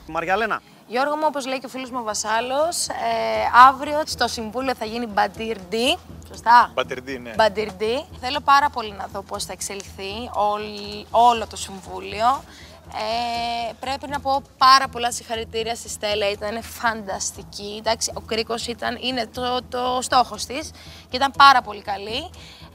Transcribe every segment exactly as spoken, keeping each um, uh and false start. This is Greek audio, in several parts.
Μαριαλένα. Γιώργο μου, όπως λέει και ο φίλος μου ο Βασάλος, ε, αύριο στο Συμβούλιο θα γίνει Μπαντιρντή. Σωστά. Μπαντιρντή, ναι. Μπαντιρντή. Θέλω πάρα πολύ να δω πώς θα εξελιχθεί όλη, όλο το Συμβούλιο. Ε, πρέπει να πω πάρα πολλά συγχαρητήρια στη Στέλλα, ήταν φανταστική. Εντάξει, ο κρίκος ήταν, είναι το, το στόχος της και ήταν πάρα πολύ καλή.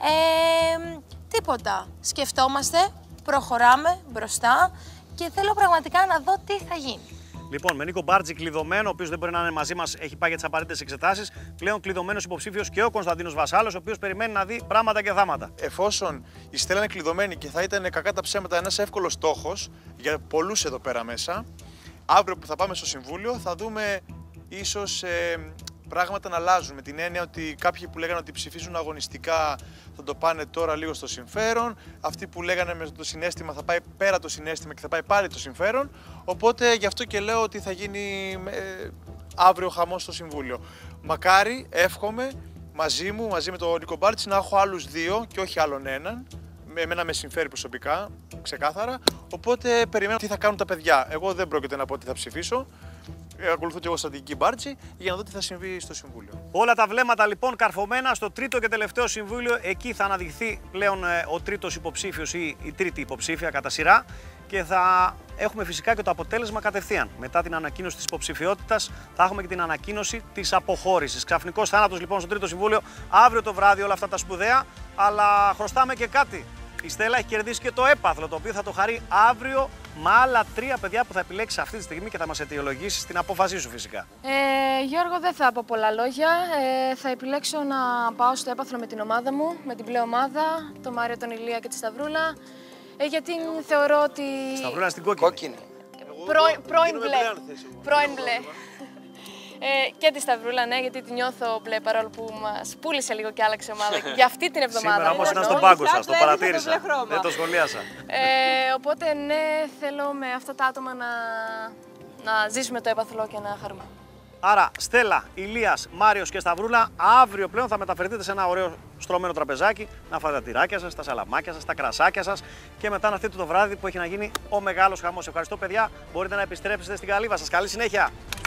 Ε, τίποτα. Σκεφτόμαστε, προχωράμε μπροστά και θέλω πραγματικά να δω τι θα γίνει. Λοιπόν, με Νίκο Μπάρτζη κλειδωμένο, ο οποίος δεν μπορεί να είναι μαζί μας, έχει πάει για τις απαραίτητες εξετάσεις. Πλέον κλειδωμένος υποψήφιος και ο Κωνσταντίνος Βασάλος, ο οποίος περιμένει να δει πράγματα και θάματα. Εφόσον η Στέλλα είναι κλειδωμένη και θα ήταν κακά τα ψέματα ένας εύκολος στόχος για πολλούς εδώ πέρα μέσα, αύριο που θα πάμε στο Συμβούλιο θα δούμε ίσως ε, πράγματα να αλλάζουν. Με την έννοια ότι κάποιοι που λέγανε ότι ψηφίζουν αγωνιστικά θα το πάνε τώρα λίγο στο συμφέρον. Αυτοί που λέγανε με το συναίσθημα θα πάει πέρα το συναίσθημα και θα πάει πάλι το συμφέρον. Οπότε γι' αυτό και λέω ότι θα γίνει ε, αύριο χαμός στο Συμβούλιο. Μακάρι, εύχομαι μαζί μου, μαζί με τον Νίκο Μπάρτζη, να έχω άλλους δύο και όχι άλλον έναν. Εμένα με συμφέρει προσωπικά, ξεκάθαρα. Οπότε περιμένω τι θα κάνουν τα παιδιά. Εγώ δεν πρόκειται να πω τι θα ψηφίσω. Ακολουθώ και εγώ στρατηγική Μπάρτζη για να δω τι θα συμβεί στο Συμβούλιο. Όλα τα βλέμματα λοιπόν καρφωμένα στο τρίτο και τελευταίο Συμβούλιο. Εκεί θα αναδειχθεί πλέον ε, ο τρίτος υποψήφιος ή η τρίτη υποψήφια κατά σειρά και θα έχουμε φυσικά και το αποτέλεσμα κατευθείαν. Μετά την ανακοίνωση της υποψηφιότητας θα έχουμε και την ανακοίνωση της αποχώρησης. Ξαφνικός θάνατος λοιπόν στο τρίτο Συμβούλιο αύριο το βράδυ, όλα αυτά τα σπουδαία, αλλά χρωστάμε και κάτι. Η Στέλλα έχει κερδίσει και το έπαθλο, το οποίο θα το χαρεί αύριο με άλλα τρία παιδιά που θα επιλέξει αυτή τη στιγμή και θα μας αιτιολογήσει την απόφασή σου φυσικά. Ε, Γιώργο, δεν θα πω πολλά λόγια. Ε, θα επιλέξω να πάω στο έπαθλο με την ομάδα μου, με την πλέον ομάδα, τον Μάριο, τον Ηλία και τη Σταυρούλα. Ε, γιατί θεωρώ ότι... Σταυρούλα στην κόκκινη. Κόκκινη. Πρώην μπλε. Πρώην μπλε. Ε, και τη Σταυρούλα, ναι, γιατί τη νιώθω μπλε παρόλο που μας πούλησε λίγο και άλλαξε ομάδα για αυτή την εβδομάδα. Σήμερα όμως ήταν στον πάγκο σας, το παρατήρησα. Δεν το σχολίασα. Ε, οπότε ναι, θέλω με αυτά τα άτομα να, να ζήσουμε το έπαθλο και να χαρούμε. Άρα, Στέλλα, Ηλίας, Μάριος και Σταυρούλα, αύριο πλέον θα μεταφερθείτε σε ένα ωραίο στρωμένο τραπεζάκι, να φάτε τα τυράκια σας, τα σαλαμάκια σας, τα κρασάκια σας και μετά να έρθετε το βράδυ που έχει να γίνει ο μεγάλος χαμός. Ευχαριστώ, παιδιά. Μπορείτε να επιστρέψετε στην καλύβα σας. Καλή συνέχεια.